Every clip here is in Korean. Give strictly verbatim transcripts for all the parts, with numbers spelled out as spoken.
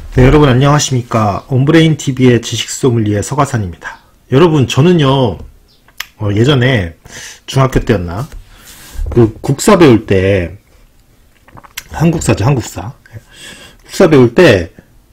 네, 여러분 안녕하십니까. 온브레인티비의 지식소믈리에 서가산입니다. 여러분, 저는요 어, 예전에 중학교 때였나 그 국사 배울 때 한국사죠 한국사 국사 배울 때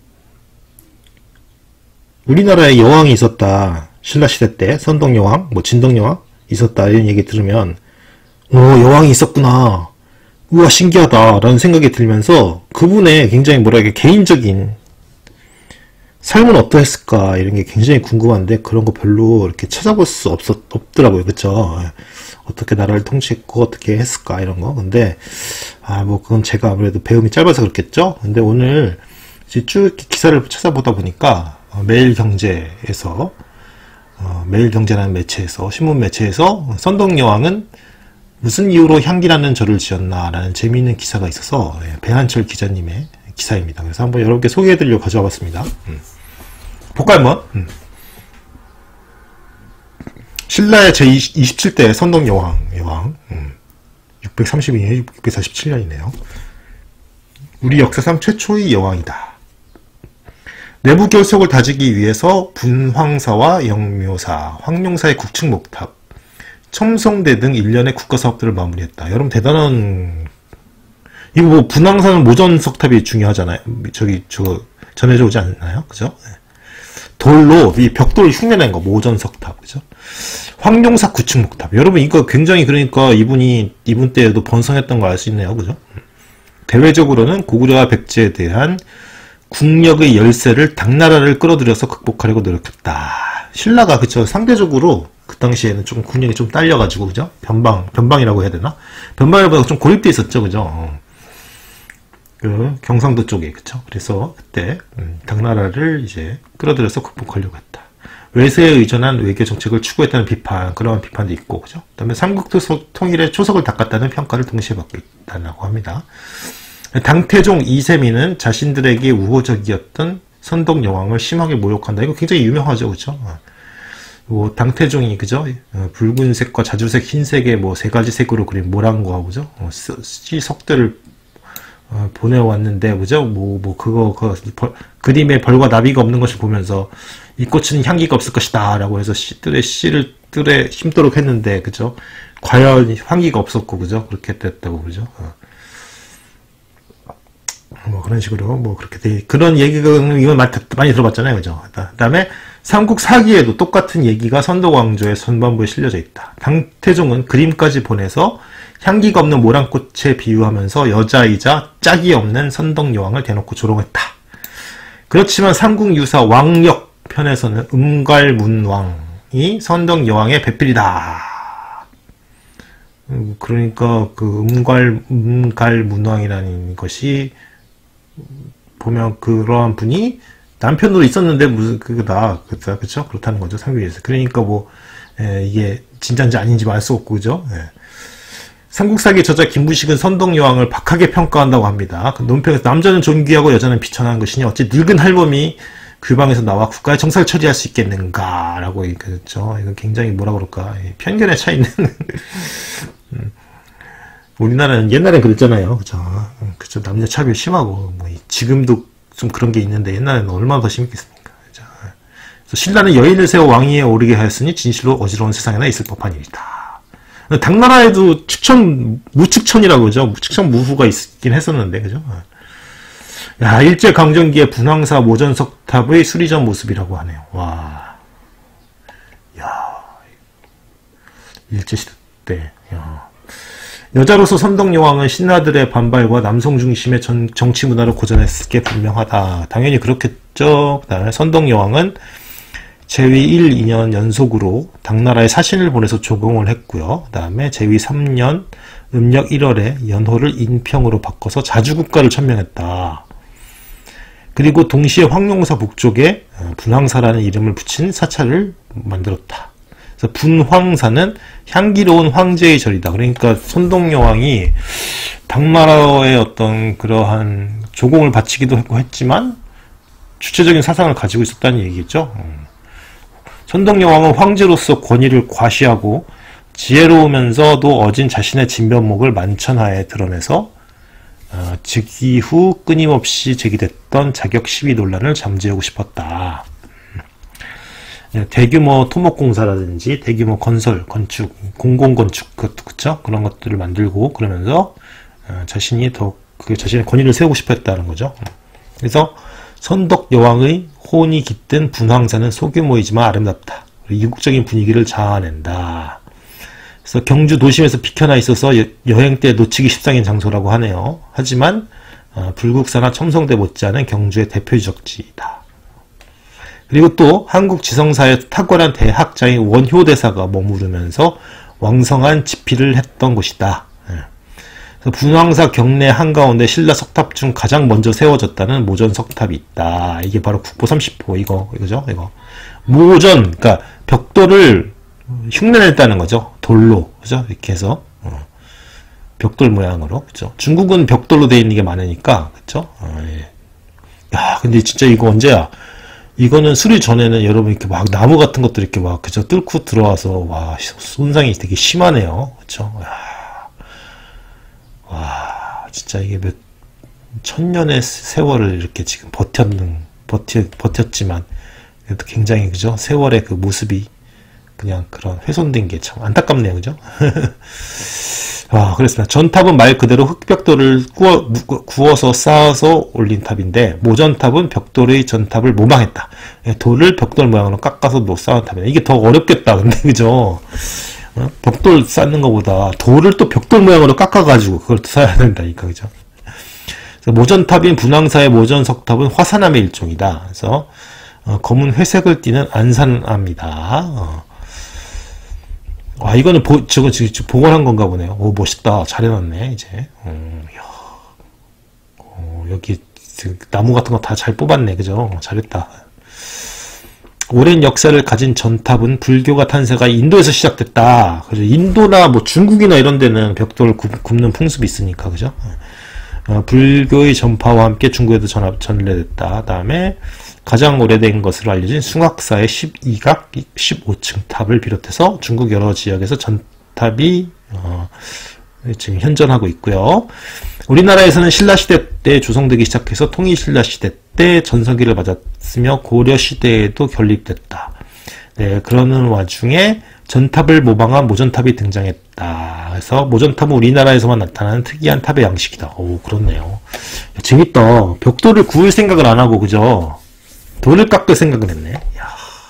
우리나라에 여왕이 있었다, 신라시대 때 선덕여왕, 뭐 진덕여왕 있었다 이런 얘기 들으면 오, 여왕이 있었구나, 우와 신기하다 라는 생각이 들면서 그분의 굉장히 뭐랄까 개인적인 삶은 어떠했을까 이런 게 굉장히 궁금한데 그런 거 별로 이렇게 찾아볼 수 없었, 없더라고요. 그쵸? 어떻게 나라를 통치했고 어떻게 했을까 이런 거. 근데 아 뭐 그건 제가 아무래도 배움이 짧아서 그렇겠죠. 근데 오늘 이제 쭉 기사를 찾아보다 보니까 어, 매일경제에서 어, 매일경제라는 매체에서 신문 매체에서 선덕여왕은 무슨 이유로 향기나는 절을 지었나 라는 재미있는 기사가 있어서 예, 배한철 기자님의 기사입니다. 그래서 한번 여러분께 소개해드리려고 가져와 봤습니다. 음. 볼까요 한번? 음. 신라의 제이십칠 대 선덕여왕 여왕 음. 육백삼십이 년 육백사십칠 년이네요. 우리 역사상 최초의 여왕이다. 내부 결속을 다지기 위해서 분황사와 영묘사, 황룡사의 국측목탑, 첨성대 등 일련의 국가사업들을 마무리했다. 여러분 대단한. 이거 뭐 분황사는 모전석탑이 중요하잖아요. 저기 저 전해져 오지 않나요? 그죠? 돌로 이 벽돌을 흉내낸 거 모전석탑, 그죠? 황룡사 구층목탑. 여러분 이거 굉장히 그러니까 이분이 이분 때에도 번성했던 거 알 수 있네요, 그죠? 대외적으로는 고구려와 백제에 대한 국력의 열세를 당나라를 끌어들여서 극복하려고 노력했다. 신라가 그쵸 상대적으로 그 당시에는 좀 국력이 좀 딸려가지고 그죠? 변방 변방이라고 해야 되나? 변방이라고 좀 고립돼 있었죠, 그죠? 그 경상도 쪽에 그쵸? 그래서 그때 음, 당나라를 이제 끌어들여서 극복하려고 했다. 외세에 의존한 외교 정책을 추구했다는 비판, 그러한 비판도 있고 그죠? 그다음에 삼국 통일의 초석을 닦았다는 평가를 동시에 받고 있다고 합니다. 당태종 이세민은 자신들에게 우호적이었던 선덕여왕을 심하게 모욕한다. 이거 굉장히 유명하죠, 그죠? 뭐 당태종이 그죠? 붉은색과 자주색, 흰색의 뭐 세 가지 색으로 그린 모란고하고 그죠? 씨 석대를 어, 보내왔는데, 그죠? 뭐, 뭐, 그거, 그, 벌, 그림에 벌과 나비가 없는 것을 보면서, 이 꽃은 향기가 없을 것이다. 라고 해서 씨, 뜰에 씨를 뜰에 심도록 했는데, 그죠? 과연 향기가 없었고, 그죠? 그렇게 됐다고, 그죠? 어. 뭐, 그런 식으로, 뭐, 그렇게 돼, 그런 얘기가, 이건 많이, 많이 들어봤잖아요. 그죠? 그 다음에, 삼국 사기에도 똑같은 얘기가 선덕왕조의 선반부에 실려져 있다. 당태종은 그림까지 보내서, 향기가 없는 모란꽃에 비유하면서 여자이자 짝이 없는 선덕여왕을 대놓고 조롱했다. 그렇지만 삼국유사 왕역 편에서는 음갈문왕이 선덕여왕의 배필이다. 그러니까 그 음갈, 음갈문왕이라는 것이 보면 그러한 분이 남편으로 있었는데 무슨 그거다. 그쵸? 그쵸? 그렇다는 거죠. 삼국유사에서. 그러니까 뭐 에, 이게 진짜인지 아닌지 알 수 없고 그죠? 예. 삼국사기 저자 김부식은 선덕여왕을 박하게 평가한다고 합니다. 논평에서 남자는 존귀하고 여자는 비천한 것이니 어찌 늙은 할멈이 귀방에서 나와 국가의 정사를 처리할 수 있겠는가 라고 그랬죠. 이거 굉장히 뭐라 그럴까 편견에 차 있는 우리나라는 옛날엔 그랬잖아요. 그죠? 그죠? 남녀 차별 심하고 뭐 지금도 좀 그런 게 있는데 옛날에는 얼마나 더 심했겠습니까? 그죠? 그래서 신라는 여인을 세워 왕위에 오르게 하였으니 진실로 어지러운 세상에나 있을 법한 일이다. 당나라에도 축천, 무축천이라고 그러죠. 무축천 무후가 있긴 했었는데, 그죠? 야, 일제강점기의 분황사 모전석탑의 수리전 모습이라고 하네요. 와. 야. 일제시대 때, 야. 여자로서 선덕여왕은 신하들의 반발과 남성 중심의 전, 정치 문화를 고전했을 게 분명하다. 당연히 그렇겠죠. 그 다음에 선덕여왕은 제위 일, 이 년 연속으로 당나라에 사신을 보내서 조공을 했고요. 그 다음에 제위 삼 년 음력 일월에 연호를 인평으로 바꿔서 자주국가를 천명했다. 그리고 동시에 황룡사 북쪽에 분황사라는 이름을 붙인 사찰을 만들었다. 그래서 분황사는 향기로운 황제의 절이다. 그러니까 선덕여왕이 당나라의 어떤 그러한 조공을 바치기도 했고 했지만 주체적인 사상을 가지고 있었다는 얘기겠죠. 선덕여왕은 황제로서 권위를 과시하고 지혜로우면서도 어진 자신의 진면목을 만천하에 드러내서 어, 즉위 후 끊임없이 제기됐던 자격 시비 논란을 잠재우고 싶었다. 대규모 토목공사라든지 대규모 건설, 건축, 공공건축, 그쵸? 그런 것들을 만들고 그러면서 어, 자신이 더 그 자신의 권위를 세우고 싶었다는 거죠. 그래서 선덕 여왕의 혼이 깃든 분황사는 소규모이지만 아름답다. 이국적인 분위기를 자아낸다. 그래서 경주 도심에서 비켜나 있어서 여, 여행 때 놓치기 십상인 장소라고 하네요. 하지만 어, 불국사나 첨성대 못지않은 경주의 대표 유적지이다. 그리고 또 한국 지성사의 탁월한 대학자인 원효대사가 머무르면서 왕성한 집필을 했던 곳이다. 분황사 경내 한가운데 신라 석탑 중 가장 먼저 세워졌다는 모전 석탑이 있다. 이게 바로 국보 삼십 호 이거 이거죠. 이거 모전, 그러니까 벽돌을 흉내냈다는 거죠. 돌로, 그죠? 이렇게 해서 어. 벽돌 모양으로, 그죠? 중국은 벽돌로 되어 있는 게 많으니까, 그죠? 어, 예. 야, 근데 진짜 이거 언제야? 이거는 수리 전에는 여러분 이렇게 막 나무 같은 것들 이렇게 막 그죠? 뚫고 들어와서 와 손상이 되게 심하네요, 그죠? 야. 와, 진짜 이게 몇 천년의 세월을 이렇게 지금 버텼는, 버텨, 버텼지만, 그래도 굉장히, 그죠? 세월의 그 모습이 그냥 그런 훼손된 게 참 안타깝네요, 그죠? 아, 그렇습니다. 전탑은 말 그대로 흙벽돌을 구워, 구워서 쌓아서 올린 탑인데, 모전탑은 벽돌의 전탑을 모방했다. 돌을 벽돌 모양으로 깎아서 못 쌓은 탑이다. 이게 더 어렵겠다, 근데, 그죠? 어? 벽돌 쌓는 것보다 돌을 또 벽돌 모양으로 깎아가지고 그걸 또 쌓아야 된다니까, 그죠? 그래서 모전탑인 분황사의 모전석탑은 화산암의 일종이다. 그래서 어, 검은 회색을 띠는 안산암이다. 어. 아, 이거는 보, 저거 지금 복원한 건가 보네요. 오, 멋있다. 잘 해놨네, 이제. 음, 이야. 어, 여기 나무 같은 거 다 잘 뽑았네, 그죠? 잘했다. 오랜 역사를 가진 전탑은 불교가 탄생가 인도에서 시작됐다. 그죠? 인도나 뭐 중국이나 이런 데는 벽돌을 굽, 굽는 풍습이 있으니까, 그죠? 어, 불교의 전파와 함께 중국에도 전합, 전래됐다. 다음에 가장 오래된 것으로 알려진 숭악사의 십이 각 십오 층 탑을 비롯해서 중국 여러 지역에서 전탑이 어, 지금 현존하고 있고요. 우리나라에서는 신라시대 때 조성되기 시작해서 통일신라시대 때 전성기를 맞았으며 고려시대에도 결립됐다. 네, 그러는 와중에 전탑을 모방한 모전탑이 등장했다. 그래서 모전탑은 우리나라에서만 나타나는 특이한 탑의 양식이다. 오, 그렇네요. 재밌다. 벽돌을 구울 생각을 안 하고, 그죠? 돌을 깎을 생각을 했네. 야,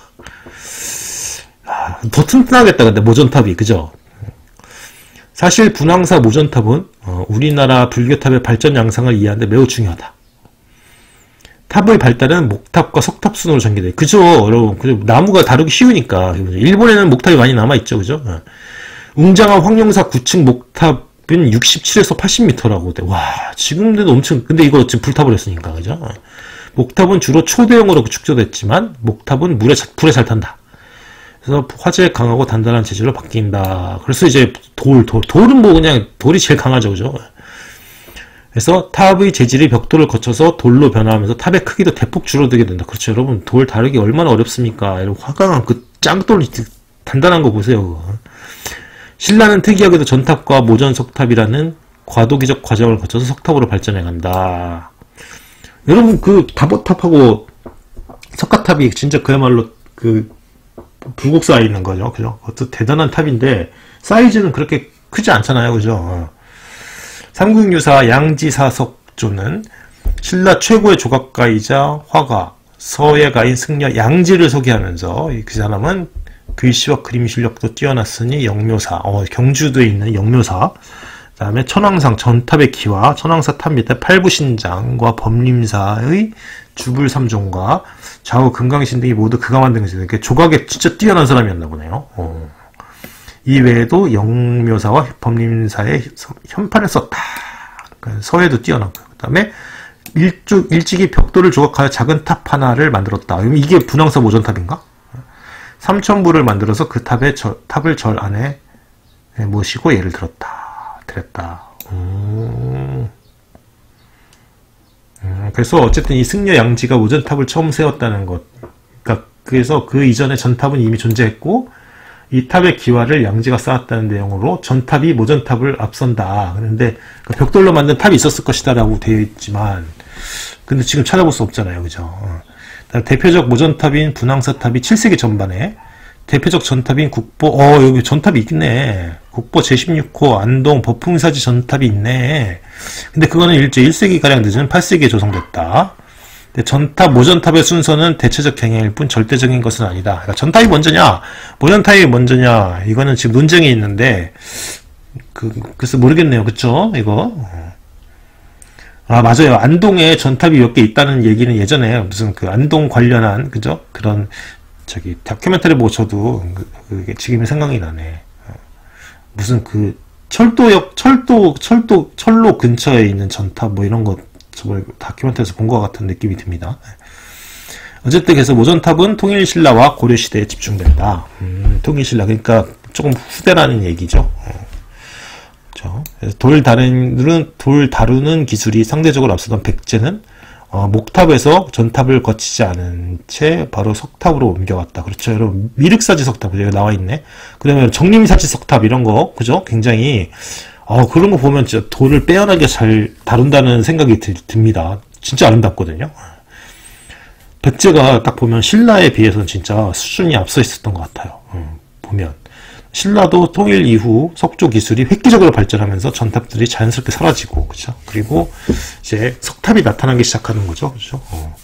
야, 더 튼튼하겠다, 근데 모전탑이, 그죠? 사실 분황사 모전탑은 어, 우리나라 불교탑의 발전 양상을 이해하는데 매우 중요하다. 탑의 발달은 목탑과 석탑 순으로 전개돼. 그죠, 여러분. 그죠? 나무가 다루기 쉬우니까. 일본에는 목탑이 많이 남아있죠, 그죠? 어. 웅장한 황룡사 구 층 목탑은 육십칠에서 팔십 미터라고 돼. 와, 지금도 엄청, 근데 이거 지금 불타버렸으니까, 그죠? 어. 목탑은 주로 초대형으로 축조됐지만, 목탑은 물에, 불에 잘 탄다. 그래서 화재에 강하고 단단한 재질로 바뀐다. 그래서 이제 돌, 돌, 돌은 뭐 그냥 돌이 제일 강하죠, 그죠? 그래서 탑의 재질이 벽돌을 거쳐서 돌로 변화하면서 탑의 크기도 대폭 줄어들게 된다. 그렇죠, 여러분. 돌 다루기 얼마나 어렵습니까? 이런 화강한 그 짱돌 단단한 거 보세요. 그거. 신라는 특이하게도 전탑과 모전석탑이라는 과도기적 과정을 거쳐서 석탑으로 발전해 간다. 여러분, 그 다보탑하고 석가탑이 진짜 그야말로 그 불국사에 있는 거죠. 그죠? 그것도 대단한 탑인데, 사이즈는 그렇게 크지 않잖아요. 그죠? 삼국유사 양지사석조는 신라 최고의 조각가이자 화가, 서예가인 승려 양지를 소개하면서, 그 사람은 글씨와 그림 실력도 뛰어났으니 영묘사, 어, 경주도에 있는 영묘사, 그 다음에 천왕상 전탑의 기와 천왕사 탑 밑에 팔부신장과 법림사의 주불삼종과 좌우 금강신 등이 모두 그가 만든 것이다. 이렇게 조각에 진짜 뛰어난 사람이었나 보네요. 어. 이 외에도 영묘사와 법림사의 현판을 썼다. 그러니까 서예도 뛰어나고, 그 다음에 일주, 일찍이 벽돌을 조각하여 작은 탑 하나를 만들었다. 이게 분황사 모전탑인가? 삼천부를 만들어서 그 탑의 절, 탑을 절 안에 모시고 예를 들었다. 드렸다. 음. 음, 그래서 어쨌든 이 승려 양지가 모전탑을 처음 세웠다는 것. 그러니까 그래서 그 이전에 전탑은 이미 존재했고, 이 탑의 기와를 양지가 쌓았다는 내용으로 전탑이 모전탑을 앞선다. 그런데 그 벽돌로 만든 탑이 있었을 것이다 라고 되어 있지만 근데 지금 찾아볼 수 없잖아요. 그죠? 어. 대표적 모전탑인 분황사탑이 칠 세기 전반에 대표적 전탑인 국보 어 여기 전탑이 있네. 국보 제십육 호 안동 법풍사지 전탑이 있네. 근데 그거는 일제 일 세기가량 늦은 팔 세기에 조성됐다. 전탑, 모전탑의 순서는 대체적 경향일 뿐 절대적인 것은 아니다. 그러니까 전탑이 먼저냐, 모전탑이 먼저냐, 이거는 지금 논쟁이 있는데, 그, 글쎄 모르겠네요. 그쵸? 이거. 아, 맞아요. 안동에 전탑이 몇 개 있다는 얘기는 예전에 무슨 그 안동 관련한, 그죠? 그런, 저기, 다큐멘터리 보고 저도, 그게 지금이 생각이 나네. 무슨 그, 철도역, 철도, 철도, 철로 근처에 있는 전탑, 뭐 이런 거, 저번에 다큐멘터리에서 본 것 같은 느낌이 듭니다. 어쨌든 그래서 모전탑은 통일신라와 고려시대에 집중된다. 음, 통일신라 그러니까 조금 후대라는 얘기죠. 그렇죠? 그래서 돌 다루는 돌 다루는 기술이 상대적으로 앞서던 백제는 어, 목탑에서 전탑을 거치지 않은 채 바로 석탑으로 옮겨갔다. 그렇죠, 여러분. 미륵사지 석탑 여기 나와 있네. 그다음에 정림사지 석탑 이런 거 그죠? 굉장히 어, 그런 거 보면 진짜 돌을 빼어나게 잘 다룬다는 생각이 들, 듭니다. 진짜 아름답거든요. 백제가 딱 보면 신라에 비해서는 진짜 수준이 앞서 있었던 것 같아요. 음, 보면. 신라도 통일 이후 석조 기술이 획기적으로 발전하면서 전탑들이 자연스럽게 사라지고, 그죠? 그리고 이제 석탑이 나타나기 시작하는 거죠. 그죠? 어.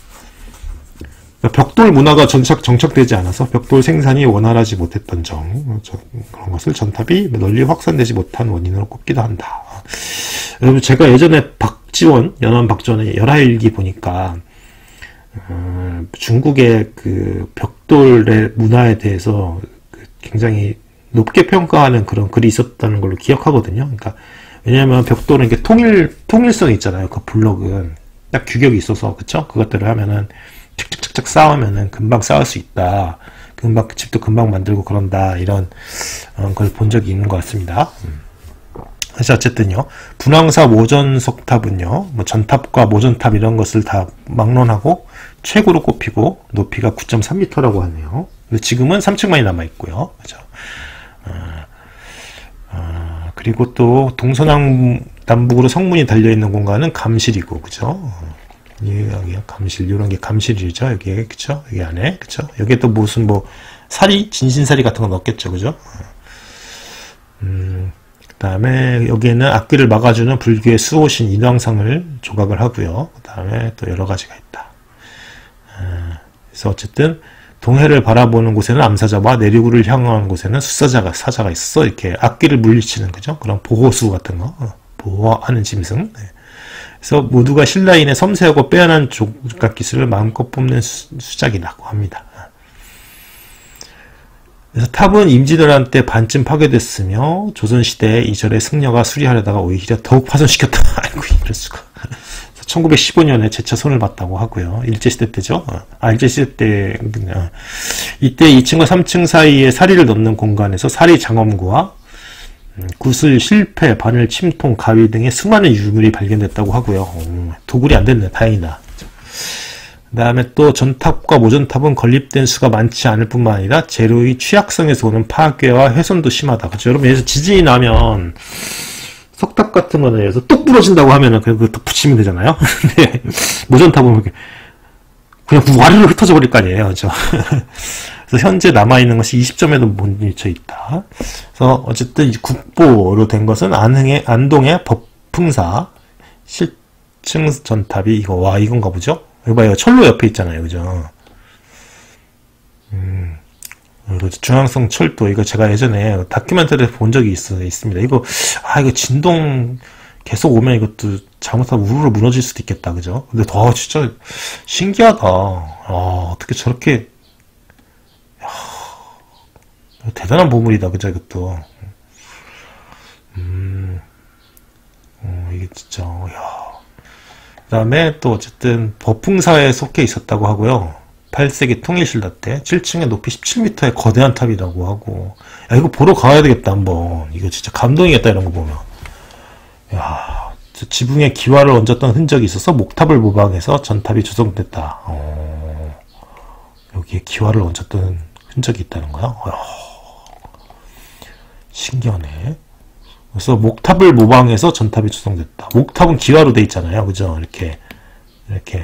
벽돌 문화가 정착, 정착되지 않아서 벽돌 생산이 원활하지 못했던 점, 그런 것을 전탑이 널리 확산되지 못한 원인으로 꼽기도 한다. 여러분, 제가 예전에 박지원, 연암 박지원의 열하일기 보니까, 음, 중국의 그 벽돌의 문화에 대해서 굉장히 높게 평가하는 그런 글이 있었다는 걸로 기억하거든요. 그러니까, 왜냐하면 벽돌은 이게 통일, 통일성이 있잖아요. 그 블록은. 딱 규격이 있어서, 그쵸? 그것들을 하면은, 착착착착 쌓으면은 금방 쌓을 수 있다. 금방 집도 금방 만들고 그런다. 이런 걸 본 적이 있는 것 같습니다. 그래서 어쨌든요, 분황사 모전석탑은요, 뭐 전탑과 모전탑 이런 것을 다 막론하고 최고로 꼽히고 높이가 구 점 삼 미터라고 하네요. 지금은 삼 층만이 남아 있고요. 그죠? 어, 어, 그리고 또 동서남 남북으로 성문이 달려 있는 공간은 감실이고, 그죠? 여기 감실, 이런 게 감실이죠. 여기에, 그쵸? 여기 안에, 그쵸? 여기에 또 무슨 뭐, 사리? 진신사리 같은 거 넣었겠죠. 그죠? 음, 그 다음에 여기에는 앞길을 막아주는 불교의 수호신 인왕상을 조각을 하고요. 그 다음에 또 여러 가지가 있다. 아, 그래서 어쨌든, 동해를 바라보는 곳에는 암사자와 내륙을 향하는 곳에는 숫사자가, 사자가 있어. 이렇게 앞길을 물리치는, 그죠? 그런 보호수 같은 거. 보호하는 짐승. 네. 그래서 모두가 신라인의 섬세하고 빼어난 조각 기술을 마음껏 뽐낸 수, 수작이라고 합니다. 그래서 탑은 임진왜란 때 반쯤 파괴됐으며 조선시대에 이절의 승려가 수리하려다가 오히려 더욱 파손시켰다. 아이고 이럴 수가. 천구백십오 년에 재차 손을 봤다고 하고요. 일제시대 때죠. 아 일제시대 때 그냥 이때 이 층과 삼 층 사이에 사리를 넣는 공간에서 사리 장엄구와 구슬, 실패, 바늘, 침통, 가위 등의 수많은 유물이 발견됐다고 하고요. 오, 도굴이 안 됐네. 다행이다. 그 다음에 또 전탑과 모전탑은 건립된 수가 많지 않을 뿐만 아니라 재료의 취약성에서 오는 파괴와 훼손도 심하다. 그렇죠? 여러분, 예를 들어서 지진이 나면 석탑 같은 거는 예를 들어서 뚝 부러진다고 하면은 그거 또 붙이면 되잖아요. 근데 모전탑은 그냥 와르르 흩어져 버릴 거 아니에요. 그렇죠? 그래서 현재 남아있는 것이 이십 점에도 못 미쳐 있다. 그래서 어쨌든 국보로 된 것은 안흥의, 안동의 법풍사 실층 전탑이 이거, 와, 이건가 보죠? 이거 봐요. 철로 옆에 있잖아요. 그죠? 음, 중앙성 철도. 이거 제가 예전에 다큐멘터리에서 본 적이 있, 있습니다. 이거, 아, 이거 진동 계속 오면 이것도 잘못하면 우르르 무너질 수도 있겠다. 그죠? 근데 더 진짜 신기하다. 아, 어떻게 저렇게 대단한 보물이다, 그죠, 이것도. 음, 어, 이게 진짜, 야. 그 다음에 또 어쨌든 법풍사에 속해 있었다고 하고요. 팔 세기 통일신라 때 칠 층에 높이 십칠 미터의 거대한 탑이라고 하고. 야, 이거 보러 가야 되겠다, 한번. 이거 진짜 감동이겠다, 이런 거 보면. 야, 지붕에 기와를 얹었던 흔적이 있어서 목탑을 모방해서 전탑이 조성됐다. 어, 여기에 기와를 얹었던 흔적이 있다는 거야? 어, 신기하네. 그래서 목탑을 모방해서 전탑이 조성됐다. 목탑은 기와로 돼 있잖아요. 그죠? 이렇게 이렇게.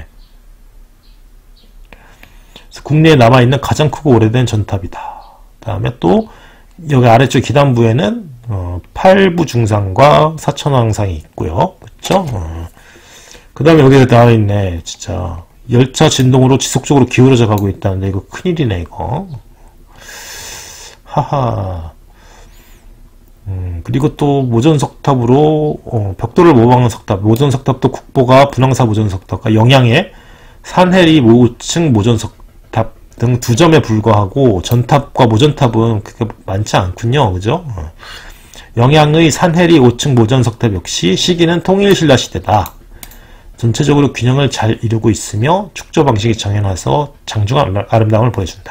그래서 국내에 남아있는 가장 크고 오래된 전탑이다. 다음에 또 여기 아래쪽 기단부에는 어, 팔부중상과 사천왕상이 있고요. 그쵸? 어. 그 다음에 여기에 나와있네. 진짜 열차 진동으로 지속적으로 기울어져 가고 있다는데 이거 큰일이네 이거. 하하. 음, 그리고 또 모전석탑으로 어, 벽돌을 모방한 석탑, 모전석탑도 국보가 분황사 모전석탑과 영양의 산해리 오층 모전석탑 등 두 점에 불과하고 전탑과 모전탑은 그렇게 많지 않군요. 그죠? 어. 영양의 산해리 오층 모전석탑 역시 시기는 통일신라시대다. 전체적으로 균형을 잘 이루고 있으며 축조 방식이 정해놔서 장중한 아름다움을 보여준다.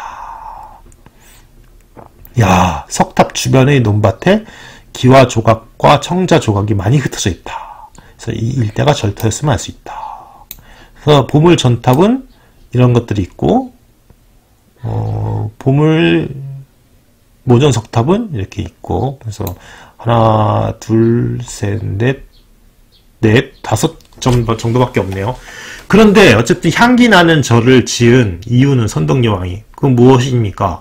야, 석탑 주변의 논밭에 기와 조각과 청자 조각이 많이 흩어져 있다. 그래서 이 일대가 절터였으면 알 수 있다. 그래서 보물 전탑은 이런 것들이 있고, 어, 보물 모전 석탑은 이렇게 있고, 그래서 하나, 둘, 셋, 넷, 넷, 다섯 점 정도밖에 없네요. 그런데 어쨌든 향기 나는 절을 지은 이유는 선덕여왕이 그건 무엇입니까?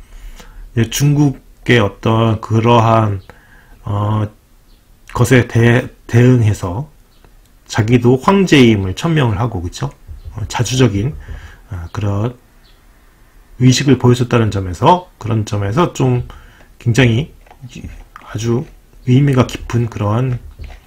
중국의 어떤 그러한 어, 것에 대, 대응해서 자기도 황제임을 천명을 하고 그쵸? 어, 자주적인 어, 그런 의식을 보여줬다는 점에서 그런 점에서 좀 굉장히 아주 의미가 깊은 그러한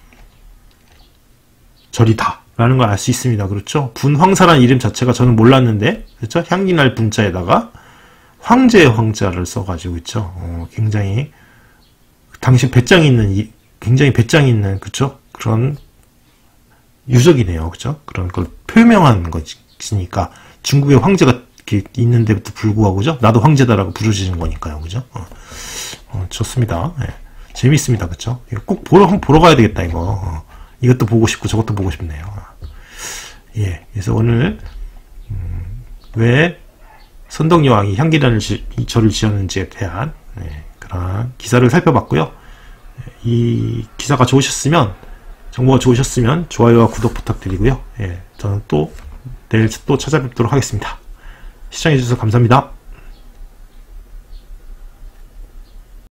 절이다 라는 걸 알 수 있습니다. 그렇죠? 분황사라는 이름 자체가 저는 몰랐는데 그렇죠? 향기날 분자에다가 황제의 황자를 써가지고 그쵸? 어, 굉장히 당시 배짱이 있는 이, 굉장히 배짱이 있는 그쵸? 그런 유적이네요. 그쵸? 그런 걸 표명한 것이니까 중국의 황제가 이렇게 있는데도 불구하고 그죠? 나도 황제다라고 부르짖는 거니까요. 그죠? 어, 어, 좋습니다. 예. 재밌습니다. 그쵸? 이거 꼭 보러 한번 보러 가야 되겠다 이거. 어, 이것도 보고 싶고 저것도 보고 싶네요. 예. 그래서 오늘 음, 왜 선덕여왕이 향기라는 절을 지었는지에 대한 예, 그런 기사를 살펴봤고요. 이 기사가 좋으셨으면 정보가 좋으셨으면 좋아요와 구독 부탁드리고요. 예, 저는 또 내일 또 찾아뵙도록 하겠습니다. 시청해주셔서 감사합니다.